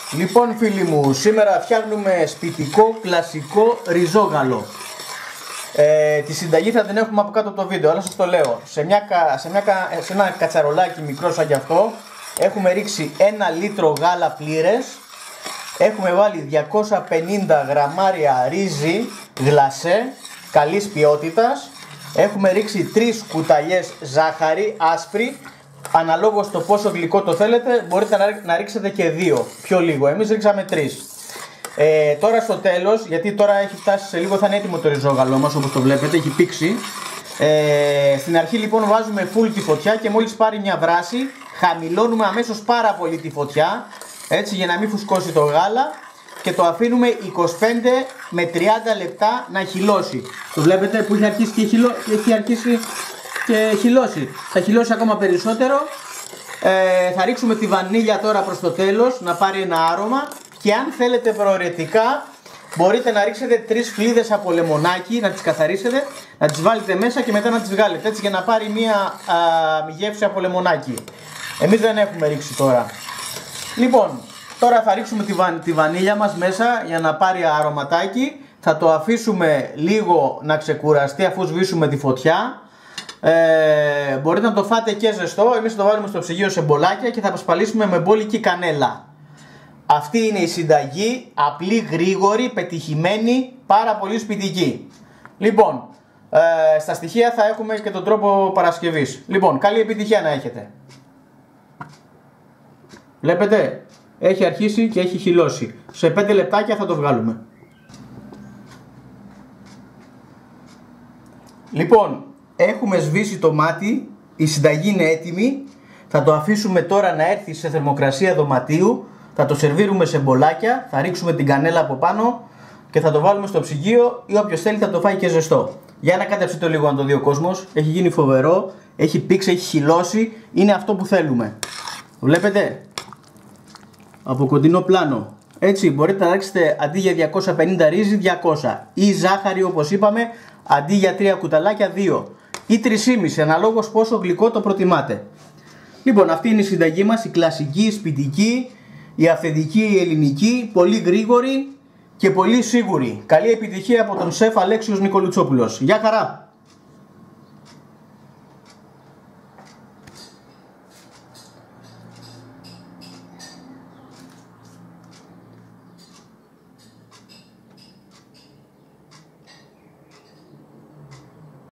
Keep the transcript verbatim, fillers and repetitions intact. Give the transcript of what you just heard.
Λοιπόν φίλοι μου, σήμερα φτιάχνουμε σπιτικό κλασικό ριζόγαλο. ε, Τη συνταγή θα την έχουμε από κάτω από το βίντεο, αλλά σας το λέω. Σε, μια, σε, μια, σε ένα κατσαρολάκι μικρό σαν κι αυτό έχουμε ρίξει ένα λίτρο γάλα πλήρες. Έχουμε βάλει διακόσια πενήντα γραμμάρια ρύζι γλασέ καλής ποιότητας. Έχουμε ρίξει τρεις κουταλιές ζάχαρη άσπρη. Αναλόγως το πόσο γλυκό το θέλετε, μπορείτε να, να ρίξετε και δύο, πιο λίγο. Εμείς ρίξαμε τρεις. Ε, τώρα στο τέλος, γιατί τώρα έχει φτάσει σε λίγο, θα είναι έτοιμο το ριζόγαλό μας, όπως το βλέπετε, έχει πήξει. Ε, στην αρχή λοιπόν βάζουμε full τη φωτιά και μόλις πάρει μια βράση, χαμηλώνουμε αμέσως πάρα πολύ τη φωτιά, έτσι για να μην φουσκώσει το γάλα, και το αφήνουμε είκοσι πέντε με τριάντα λεπτά να χυλώσει. Το βλέπετε που έχει αρχίσει και χυλώ, έχει αρχίσει και χυλώσει. Θα χυλώσει ακόμα περισσότερο. Ε, θα ρίξουμε τη βανίλια τώρα προς το τέλος να πάρει ένα άρωμα, και αν θέλετε προαιρετικά μπορείτε να ρίξετε τρεις φλίδες από λεμονάκι, να τις καθαρίσετε, να τις βάλετε μέσα και μετά να τις βγάλετε, έτσι για να πάρει μία α, γεύση από λεμονάκι. Εμείς δεν έχουμε ρίξει τώρα. Λοιπόν, τώρα θα ρίξουμε τη, βαν, τη βανίλια μας μέσα για να πάρει αρωματάκι. Θα το αφήσουμε λίγο να ξεκουραστεί αφού σβήσουμε τη φωτιά. Ε, μπορείτε να το φάτε και ζεστό. Εμείς θα το βάλουμε στο ψυγείο σε μπολάκια και θα απασπαλίσουμε με μπόλικη κανέλα. Αυτή είναι η συνταγή, απλή, γρήγορη, πετυχημένη, πάρα πολύ σπιτική. Λοιπόν, ε, στα στοιχεία θα έχουμε και τον τρόπο παρασκευής. Λοιπόν, καλή επιτυχία να έχετε. Βλέπετε, έχει αρχίσει και έχει χυλώσει. Σε πέντε λεπτάκια θα το βγάλουμε. Λοιπόν, έχουμε σβήσει το μάτι, η συνταγή είναι έτοιμη. Θα το αφήσουμε τώρα να έρθει σε θερμοκρασία δωματίου. Θα το σερβίρουμε σε μπολάκια, θα ρίξουμε την κανέλα από πάνω και θα το βάλουμε στο ψυγείο, ή όποιος θέλει θα το φάει και ζεστό. Για να κάτεψε το λίγο να το δει ο κόσμος. Έχει γίνει φοβερό, έχει πήξει, έχει χυλώσει. Είναι αυτό που θέλουμε. Βλέπετε, από κοντινό πλάνο. Έτσι μπορείτε να ρίξετε αντί για διακόσια πενήντα ρύζι διακόσια, ή ζάχαρη όπως είπαμε αντί για τρία κουταλάκια δύο, ή τρία κόμμα πέντε αναλόγως πόσο γλυκό το προτιμάτε. Λοιπόν, αυτή είναι η συνταγή μας, η κλασική, η σπιτική, η αυθεντική, η ελληνική, πολύ γρήγορη και πολύ σίγουρη. Καλή επιτυχία από τον σεφ Αλέξιος Νικολουτσόπουλος. Γεια χαρά!